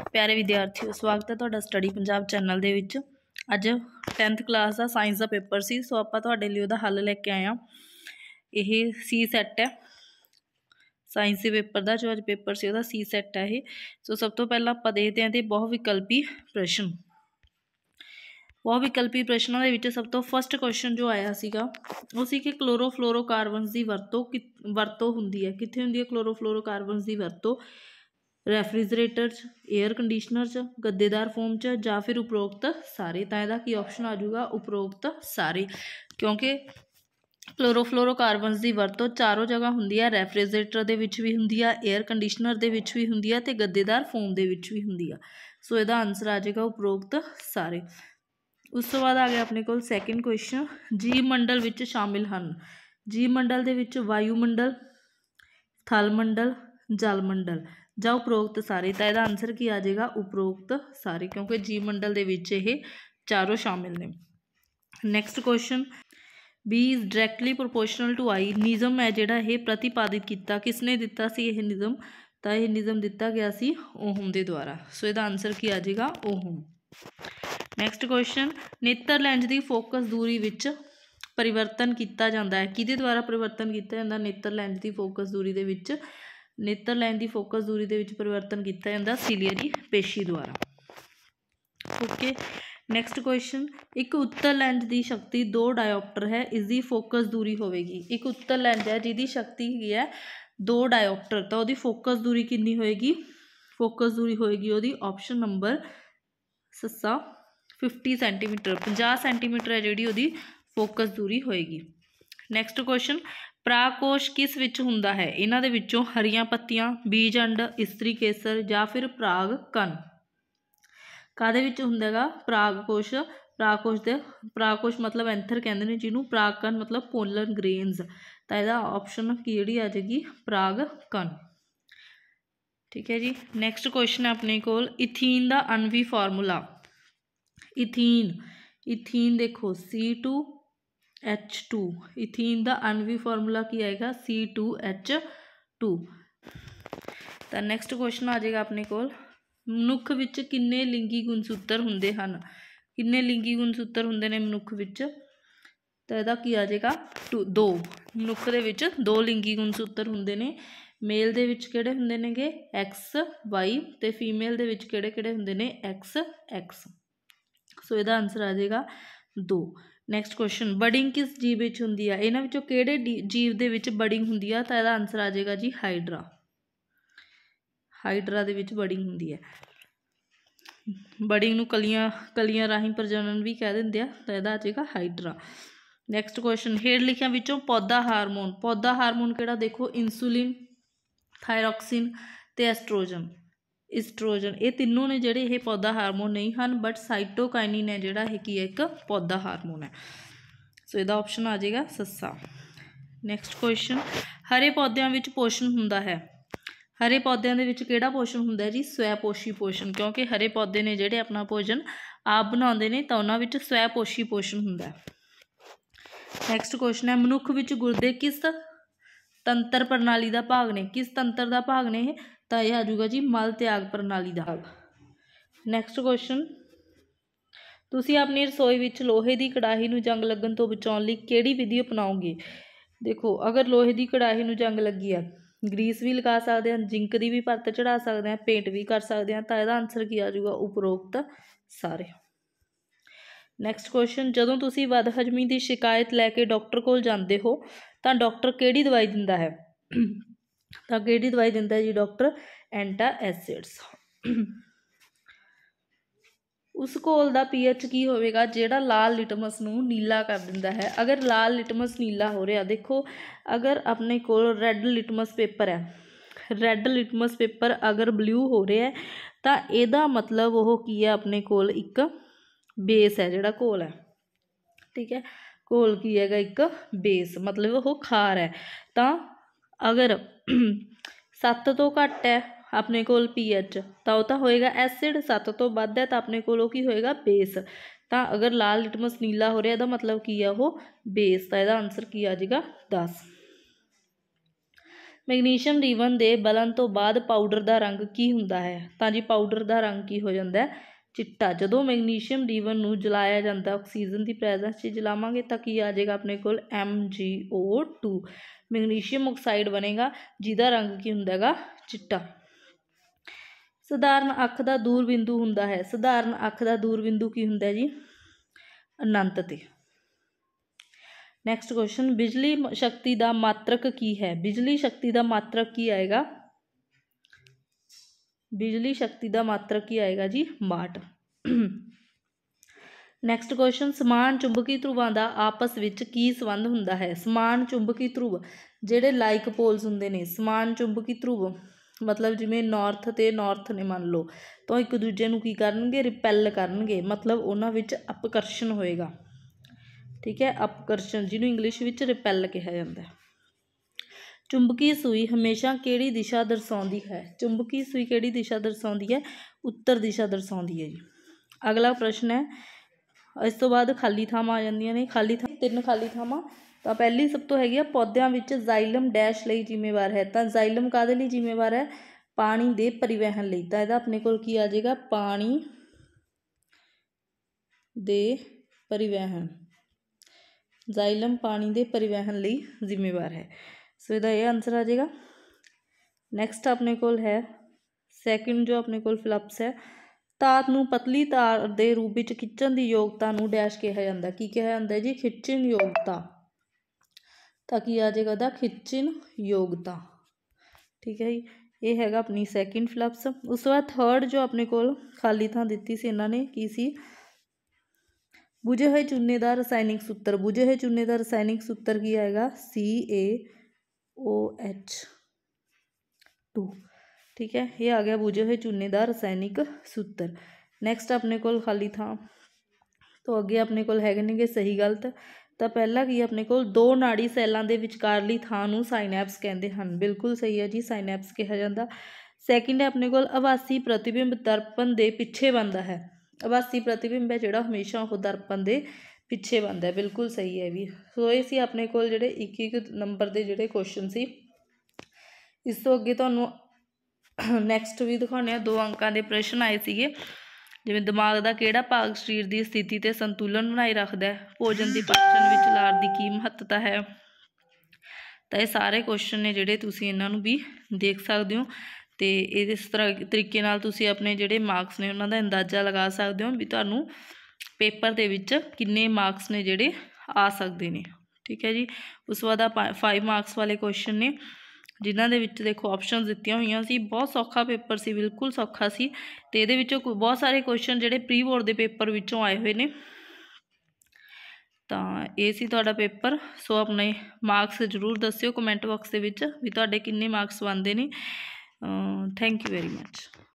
प्यारे विद्यार्थियों, स्वागत है तुहाडा स्टडी पंजाब चैनल दे विच। अज 10th क्लास का साइंस का पेपर सी, सो आपां तुहाडे लई उहदा हल लैके आए हां। यह सी सैट है, साइंस के पेपर का जो अज पेपर से उहदा सी सैट है ये। सो सब तो पहला आपां देखते हैं ते बहुविकल्पी प्रश्न। बहुविकल्पी प्रश्नों के सब तो फस्ट क्वेश्चन जो आया सीगा वो सी कि क्लोरोफ्लोरोकार्बनस की वरतों हुंदी है। कित्थे हुंदी है क्लोरोफ्लोरोकार्बनस की वरतों? रैफ्रिजरेटर च, एयर कंडीशनर च, गद्देदार फोम च, या फिर उपरोक्त सारे। तो यदा की ऑप्शन आ जाऊगा उपरोक्त सारे, क्योंकि क्लोरोफ्लोरोकार्बनस की वरतों चारों जगह हुंदी है। रैफ्रिजरेटर दे विच भी हुंदी है, एयर कंडीशनर दे विच भी हुंदी है, ते गद्देदार फोम दे विच भी हुंदी है। सो इहदा आंसर आ जाएगा उपरोक्त सारे। उस तो बाद आ गया अपने कोल सैकेंड क्वेश्चन, जीव मंडल विच शामिल हन। जीव मंडल दे विच वायुमंडल, थल मंडल, जल मंडल या उपरोक्त सारे। तो यदा आंसर की आ जाएगा उपरोक्त सारे, क्योंकि जीव मंडल दे विच ये चारों शामिल ने। Next question, B is directly proportional to I. निज़म है जिहड़ा ये प्रतिपादित किया, किसने दिता सी यह निज़म? तो यह निज़म दिता गया सी ओहम के द्वारा। सो इसका आंसर की आ जाएगा ओहम। नैक्सट क्वेश्चन, नेत्र लैंज की फोकस दूरी विच परिवर्तन किया जाता है। किहदे द्वारा परिवर्तन किया जाता? नेत्र लैंज की फोकस दूरी दे विच, नेत्र लैंज की फोकस दूरी दे विच परिवर्तन किया जाता सीलियरी पेशी द्वारा। ओके। नैक्सट क्वेश्चन, एक उत्तर लैंज की शक्ति 2 डायोप्टर है, इसकी फोकस दूरी होगी। एक उत्तर लैंज है जिसकी शक्ति है 2 डायोप्टर, तो वही फोकस दूरी कितनी होएगी? फोकस दूरी होएगी वही ऑप्शन नंबर सस्सा 50 सेंटीमीटर, 50 सेंटीमीटर है जी वही फोकस दूरी होएगी। नैक्सट क्वेश्चन, परागकोश किस विच हुंदा है? इन्हां दे विचों हरियां पत्तियां, बीज अंड, इस्त्री केसर या फिर पराग कण। काहदे विच हुंदा हैगा परागकोश? परागकोश मतलब एंथर कहंदे ने जिन्हों, पराग कण मतलब पोलन ग्रेन्स। तो यदा ऑप्शन की जिहड़ी आ जाएगी पराग कण। ठीक है जी। नैक्सट क्वेश्चन है अपने कोल, इथीन का अणवी फार्मूला। इथीन देखो C2H2, इथीन का अणवी फार्मूला की आएगा C2H2। तो नैक्सट क्वेश्चन आ जाएगा अपने कोल, मनुख विच किन्ने लिंगी गुणसूत्र हुंदे हन? किन्ने लिंगी गुणसूत्र हुंदे ने मनुख विच? तो यदा की आ जाएगा 2। मनुख दे विच 2 लिंगी गुणसूत्र हुंदे ने। मेल दे विच किहड़े हुंदे नेगे? XY, ते फीमेल दे विच किहड़े हुंदे ने? XX। सो इसदा आंसर आ जाएगा 2। नैक्सट क्वेश्चन, बडिंग किस जीव विच हुंदी है? इन्हां विचों किहड़े जीव दे विच बडिंग हुंदी है? तो इसदा आंसर आ जाएगा जी हाइड्रा। हाइड्रा दे विच बडिंग हुंदी है। बडिंग नूं कलियां राही प्रजनन भी कह दिंदे आ, तो इसदा आ जाएगा हाइड्रा। नैक्सट क्वेश्चन, हेठ लिखियां विचों पौधा हारमोन किहड़ा? देखो इंसुलिन, थायरॉक्सिन ते एस्ट्रोजन ये तीनों ने जिहड़े ये पौधा हारमोन नहीं हैं, बट साइटोकाइनिन है जिहड़ा ये की एक पौधा हारमोन है। सो इसदा ऑप्शन आ जाएगा सस्सा। नैक्सट क्वेश्चन, हरे पौद्यां विच पोषण हुंदा है। हरे पौद्यां दे विच किहड़ा पोषण हुंदा है जी? स्वैपोषी पोषण, क्योंकि हरे पौधे ने जिहड़े अपना भोजन आप बनाउंदे ने, तो उन्हां विच स्वैपोषी पोषण हुंदा है। नैक्सट क्वेश्चन है, मनुख विच गुरदे किस तंत्र प्रणाली का भाग ने? किस तंत्र का भाग ने? तो यह आ जाऊगा जी मल त्याग प्रणाली का। नैक्सट क्वेश्चन, तुसीं अपनी रसोई विच लोहे की कड़ाही नूं जंग लगन तो बचाउण लई किहड़ी विधि अपनाओगे? देखो अगर लोहे की कड़ाही नूं जंग लगी है, ग्रीस भी लगा सकते हैं, जिंक की भी परत चढ़ा सकते हैं, पेंट भी कर सकते हैं। तो यह आंसर की आ जाऊगा उपरोक्त सारे। नैक्सट क्वेश्चन, जदों तुसीं बदहजमी की शिकायत लैके डॉक्टर कोल जांदे हो तो डॉक्टर किहड़ी दवाई दिंदा है? तो किहड़ी दवाई दिंदा है जी डॉक्टर? एंटाएसिड्स। उस घोल का pH की होगा जिहड़ा लाल लिटमस नूं नीला कर दिंदा है? अगर लाल लिटमस नीला हो रहा, देखो अगर अपने कोल रैड लिटमस पेपर है, रैड लिटमस पेपर अगर ब्लू हो रहा है तो यदा मतलब वो की है अपने कोल एक बेस है जिहड़ा घोल है। ठीक है, घोल की है एक बेस, मतलब वो खार है। तो अगर 7 तो घट है अपने कोल pH, तो वह तो होएगा एसिड, 7 तो वध है तो अपने कोल की होएगा बेस। तो अगर लाल लिटमस नीला हो रहा, मतलब की है वो बेस। तो यह आंसर की आ जाएगा 10। ਮੈਗਨੀਸ਼ੀਅਮ ਰੀਵਨ ਦੇ ਬਲਨ ਤੋਂ ਬਾਅਦ ਪਾਊਡਰ ਦਾ ਰੰਗ ਕੀ ਹੁੰਦਾ ਹੈ? ਤਾਂ ਜੀ ਪਾਊਡਰ ਦਾ ਰੰਗ ਕੀ ਹੋ ਜਾਂਦਾ ਹੈ? ਚਿੱਟਾ। ਜਦੋਂ ਮੈਗਨੀਸ਼ੀਅਮ ਰੀਵਨ ਨੂੰ ਜਲਾਇਆ ਜਾਂਦਾ, ਆਕਸੀਜਨ ਦੀ ਪ੍ਰੈਜ਼ੈਂਸ 'ਚ ਜਲਾਵਾਂਗੇ ਤਾਂ ਕੀ ਆ ਜਾਏਗਾ ਆਪਣੇ ਕੋਲ? MgO2 ਮੈਗਨੀਸ਼ੀਅਮ ਆਕਸਾਈਡ ਬਣੇਗਾ, ਜਿਹਦਾ ਰੰਗ ਕੀ ਹੁੰਦਾ ਹੈਗਾ? ਚਿੱਟਾ। ਸਧਾਰਨ ਅੱਖ ਦਾ ਦੂਰ ਬਿੰਦੂ ਹੁੰਦਾ ਹੈ। ਸਧਾਰਨ ਅੱਖ ਦਾ ਦੂਰ ਬਿੰਦੂ ਕੀ ਹੁੰਦਾ ਜੀ? ਅਨੰਤ 'ਤੇ। ਨੈਕਸਟ ਕੁਐਸਚਨ, ਬਿਜਲੀ ਸ਼ਕਤੀ ਦਾ ਮਾਤਰਕ ਕੀ ਹੈ? ਬਿਜਲੀ ਸ਼ਕਤੀ ਦਾ ਮਾਤਰਕ ਕੀ ਆਏਗਾ? ਬਿਜਲੀ ਸ਼ਕਤੀ ਦਾ ਮਾਤਰਕ ਕੀ ਆਏਗਾ ਜੀ? ਵਾਟ। ਨੈਕਸਟ ਕੁਐਸਚਨ, ਸਮਾਨ ਚੁੰਬਕੀ ਧਰੁਵਾਂ ਦਾ ਆਪਸ ਵਿੱਚ ਕੀ ਸੰਬੰਧ ਹੁੰਦਾ ਹੈ? ਸਮਾਨ ਚੁੰਬਕੀ ਧਰੁਵ ਜਿਹੜੇ ਲਾਈਕ ਪੋਲਸ ਹੁੰਦੇ ਨੇ, ਸਮਾਨ ਚੁੰਬਕੀ ਧਰੁਵ ਮਤਲਬ ਜਿਵੇਂ ਨਾਰਥ ਤੇ ਨਾਰਥ ਨੇ ਮੰਨ ਲਓ, ਤਾਂ ਇੱਕ ਦੂਜੇ ਨੂੰ ਕੀ ਕਰਨਗੇ? ਰਿਪੈਲ ਕਰਨਗੇ, ਮਤਲਬ ਉਹਨਾਂ ਵਿੱਚ ਅਪਕਰਸ਼ਣ ਹੋਏਗਾ। ਠੀਕ ਹੈ, ਅਪਕਰਸ਼ਣ, ਜਿਹਨੂੰ ਇੰਗਲਿਸ਼ ਵਿੱਚ ਰਿਪੈਲ ਕਿਹਾ ਜਾਂਦਾ। ਚੁੰਬਕੀ ਸੂਈ ਹਮੇਸ਼ਾ ਕਿਹੜੀ ਦਿਸ਼ਾ ਦਰਸਾਉਂਦੀ ਹੈ? ਚੁੰਬਕੀ ਸੂਈ ਕਿਹੜੀ ਦਿਸ਼ਾ ਦਰਸਾਉਂਦੀ ਹੈ? ਉੱਤਰ ਦਿਸ਼ਾ ਦਰਸਾਉਂਦੀ ਹੈ ਜੀ। ਅਗਲਾ ਪ੍ਰਸ਼ਨ ਹੈ, ਇਸ ਤੋਂ ਬਾਅਦ ਖਾਲੀ ਥਾਵਾਂ ਆ ਜਾਂਦੀਆਂ ਨੇ। ਖਾਲੀ ਥਾਂ 3 ਖਾਲੀ ਥਾਵਾਂ। ਤਾਂ ਪਹਿਲੀ ਸਭ ਤੋਂ ਹੈਗੀ ਆ, ਪੌਦਿਆਂ ਵਿੱਚ ਜ਼ਾਈਲਮ ਡੈਸ਼ ਲਈ ਜ਼ਿੰਮੇਵਾਰ ਹੈ। ਤਾਂ ਜ਼ਾਈਲਮ ਕਾਹਦੇ ਲਈ ਜ਼ਿੰਮੇਵਾਰ ਹੈ? ਪਾਣੀ ਦੇ ਪਰਿਵਹਨ ਲਈ। ਤਾਂ ਇਹਦਾ ਆਪਣੇ ਕੋਲ ਕੀ ਆ ਜਾਏਗਾ? ਪਾਣੀ ਦੇ ਪਰਿਵਹਨ। ਜ਼ਾਈਲਮ ਪਾਣੀ ਦੇ ਪਰਿਵਹਨ ਲਈ ਜ਼ਿੰਮੇਵਾਰ ਹੈ। ਸੋ ਇਹਦਾ ਇਹ ਆਨਸਰ ਆ ਜਾਏਗਾ। ਨੈਕਸਟ ਆਪਣੇ ਕੋਲ ਹੈ ਸੈਕਿੰਡ, ਜੋ ਆਪਣੇ ਕੋਲ ਫਿਲਪਸ ਹੈ, ਧਾਤ ਨੂੰ ਪਤਲੀ ਤਾਰ ਦੇ ਰੂਪ ਵਿੱਚ ਖਿੱਚਣ ਦੀ ਯੋਗਤਾ ਨੂੰ ਡੈਸ਼ ਕਿਹਾ ਜਾਂਦਾ। ਕੀ ਕਿਹਾ ਜਾਂਦਾ ਜੀ? ਖਿੱਚਣ ਯੋਗਤਾ। ਤਾਂ ਕੀ ਆ ਜਾਏਗਾ ਉਹਦਾ? ਖਿੱਚਣ ਯੋਗਤਾ। ਠੀਕ ਹੈ ਜੀ, ਇਹ ਹੈਗਾ ਆਪਣੀ ਸੈਕਿੰਡ ਫਿਲਪਸ। ਉਸ ਤੋਂ ਬਾਅਦ ਥਰਡ ਜੋ ਆਪਣੇ ਕੋਲ ਖਾਲੀ ਥਾਂ ਦਿੱਤੀ ਸੀ ਇਹਨਾਂ ਨੇ, ਕੀ ਸੀ? ਬੁਝੇ ਹੋਏ ਚੂਨੇ ਦਾ ਰਸਾਇਣਿਕ ਸੂਤਰ। ਬੁਝੇ ਹੋਏ ਚੂਨੇ ਦਾ ਰਸਾਇਣਿਕ ਸੂਤਰ ਕੀ ਆਏਗਾ? CaOH2। ਠੀਕ ਹੈ, ਇਹ ਆ ਗਿਆ ਬੁਝੇ ਹੋਏ ਚੂਨੇ ਦਾ ਰਸਾਇਣਿਕ ਸੂਤਰ। ਨੈਕਸਟ ਆਪਣੇ ਕੋਲ ਖਾਲੀ ਥਾਂ ਤੋਂ ਅੱਗੇ ਆਪਣੇ ਕੋਲ ਹੈਗੇ ਨੇਗੇ ਸਹੀ ਗਲਤ। ਤਾਂ ਪਹਿਲਾ ਕੀ ਆਪਣੇ ਕੋਲ, 2 ਨਾੜੀ ਸੈੱਲਾਂ ਦੇ ਵਿਚਕਾਰਲੀ ਥਾਂ ਨੂੰ ਸਾਈਨੈਪਸ ਕਹਿੰਦੇ ਹਨ। ਬਿਲਕੁਲ ਸਹੀ ਹੈ ਜੀ, ਸਾਈਨੈਪਸ ਕਿਹਾ ਜਾਂਦਾ। ਸੈਕਿੰਡ ਹੈ ਆਪਣੇ ਕੋਲ, ਆਭਾਸੀ ਪ੍ਰਤੀਬਿੰਬ ਦਰਪਣ ਦੇ ਪਿੱਛੇ ਬਣਦਾ ਹੈ। ਆਭਾਸੀ ਪ੍ਰਤੀਬਿੰਬ ਹੈ ਜਿਹੜਾ, ਹਮੇਸ਼ਾ ਉਹ ਦਰਪਣ ਦੇ ਪਿੱਛੇ ਬਣਦਾ। ਬਿਲਕੁਲ ਸਹੀ ਹੈ ਵੀ। ਸੋ ਇਹ ਸੀ ਆਪਣੇ ਕੋਲ ਜਿਹੜੇ 1-1 ਨੰਬਰ ਦੇ ਜਿਹੜੇ ਕੁਐਸਚਨ ਸੀ। ਇਸ ਤੋਂ ਅੱਗੇ ਤੁਹਾਨੂੰ ਨੈਕਸਟ ਵੀ ਦਿਖਾਉਂਦੇ ਹਾਂ। 2 ਅੰਕਾਂ ਦੇ ਪ੍ਰਸ਼ਨ ਆਏ ਸੀਗੇ, ਜਿਵੇਂ ਦਿਮਾਗ ਦਾ ਕਿਹੜਾ ਭਾਗ ਸਰੀਰ ਦੀ ਸਥਿਤੀ ਤੇ ਸੰਤੁਲਨ ਬਣਾਈ ਰੱਖਦਾ ਹੈ? ਭੋਜਨ ਦੀ ਪਾਚਨ ਵਿੱਚ ਲਾਰ ਦੀ ਕੀ ਮਹੱਤਤਾ ਹੈ? ਤਾਂ ਇਹ ਸਾਰੇ ਕੁਐਸਚਨ ਨੇ ਜਿਹੜੇ, ਤੁਸੀਂ ਇਹਨਾਂ ਨੂੰ ਵੀ ਦੇਖ ਸਕਦੇ ਹੋ ਤੇ ਇਸ ਤਰ੍ਹਾਂ ਤਰੀਕੇ ਨਾਲ ਤੁਸੀਂ ਆਪਣੇ ਜਿਹੜੇ ਮਾਰਕਸ ਨੇ ਉਹਨਾਂ ਦਾ ਅੰਦਾਜ਼ਾ ਲਗਾ ਸਕਦੇ ਹੋ ਵੀ ਤੁਹਾਨੂੰ ਪੇਪਰ ਦੇ ਵਿੱਚ ਕਿੰਨੇ ਮਾਰਕਸ ਨੇ ਜਿਹੜੇ ਆ ਸਕਦੇ ਨੇ। ਠੀਕ ਹੈ ਜੀ। ਉਸ ਤੋਂ ਬਾਅਦ 5 ਮਾਰਕਸ ਵਾਲੇ ਕੁਐਸਚਨ ਨੇ, ਜਿਨ੍ਹਾਂ ਦੇ ਵਿੱਚ ਦੇਖੋ ਆਪਸ਼ਨਸ ਦਿੱਤੀਆਂ ਹੋਈਆਂ ਸੀ। ਬਹੁਤ ਸੌਖਾ ਪੇਪਰ ਸੀ, ਬਿਲਕੁਲ ਸੌਖਾ ਸੀ। ਅਤੇ ਇਹਦੇ ਵਿੱਚੋਂ ਬਹੁਤ ਸਾਰੇ ਕੁਐਸਚਨ ਜਿਹੜੇ ਪ੍ਰੀ ਬੋਰਡ ਦੇ ਪੇਪਰ ਵਿੱਚੋਂ ਆਏ ਹੋਏ ਨੇ। ਤਾਂ ਇਹ ਸੀ ਤੁਹਾਡਾ ਪੇਪਰ। ਸੋ ਆਪਣੇ ਮਾਰਕਸ ਜ਼ਰੂਰ ਦੱਸਿਓ ਕਮੈਂਟ ਬਾਕਸ ਦੇ ਵਿੱਚ ਵੀ ਤੁਹਾਡੇ ਕਿੰਨੇ ਮਾਰਕਸ ਬਣਦੇ ਨੇ। Thank you very much.